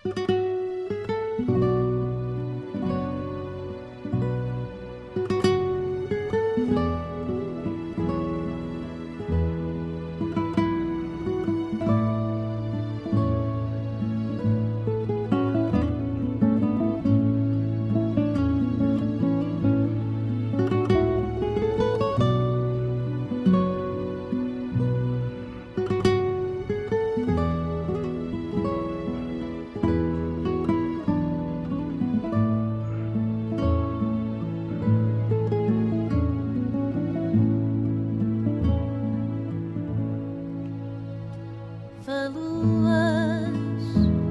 Faluas,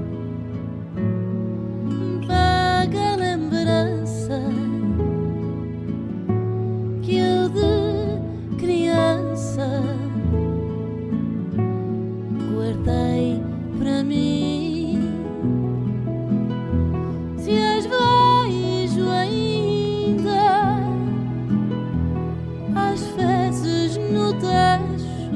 vaga lembrança que eu de criança guardei para mim. Se as vejo ainda às vezes no techo,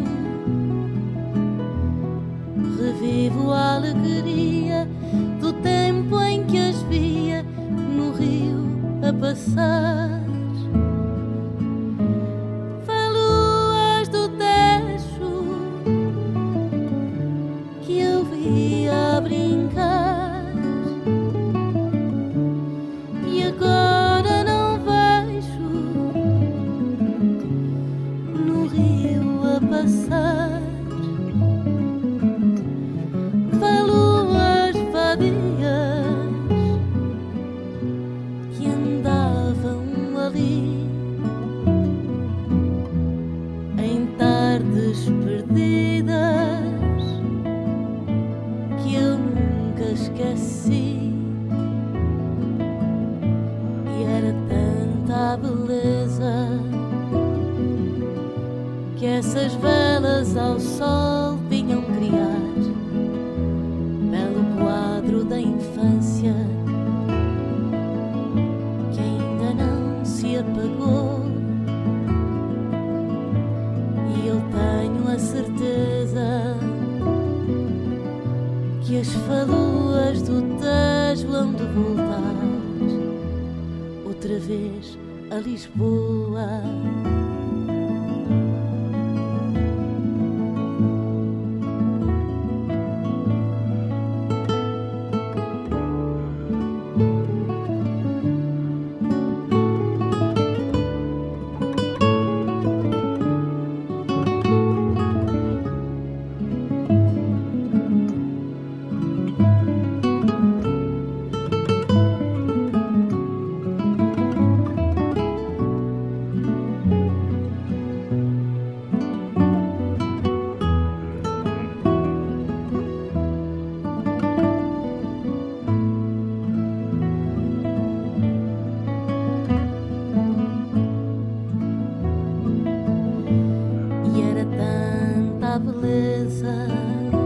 revivo a alegria do tempo em que as via no rio a passar. Faluas do Tejo que eu via a brincar e agora não vejo no rio a passar. Faluas vadias que andavam ali em tardes perdidas que eu nunca esqueci. E era tanta a beleza que essas velas ao sol vinham criar. Belo quadro da infância que ainda não se apagou. E eu tenho a certeza que as faluas do Tejo hão de voltar outra vez a Lisboa. Beleza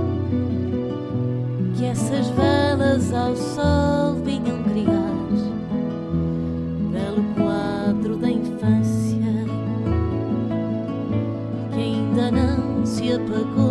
que essas velas ao sol vinham criar. Belo quadro da infância que ainda não se apagou.